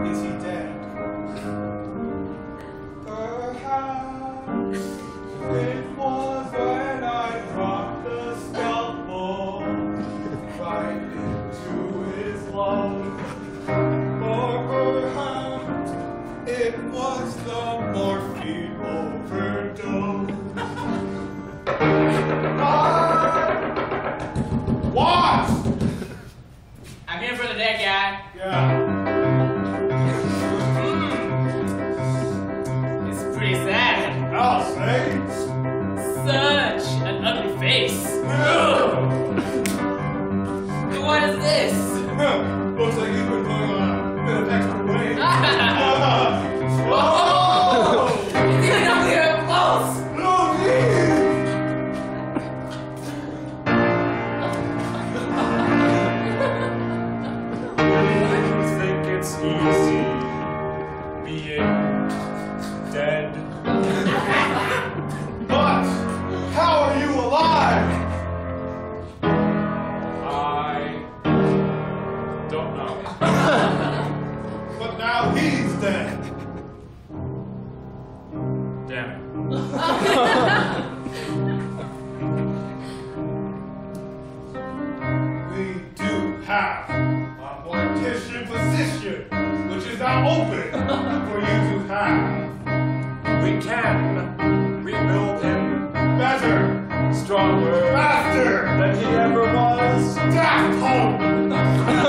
Is he dead? Perhaps it was when I dropped the scalpel right into his lung. Or perhaps it was the morphine overdose. What? I'm here for the dead guy. Yeah. It's pretty sad. I'll say. Such an ugly face. What is this? Looks like you've been going on a bit of extra weight. Whoa! You didn't know we were close. No need. You think it's easy being dead? But how are you alive? I don't know. But now he's dead. Damn it. We do have a mortician position, which is now open for you to have. We can rebuild him Better, stronger faster, than he ever was. Daft home.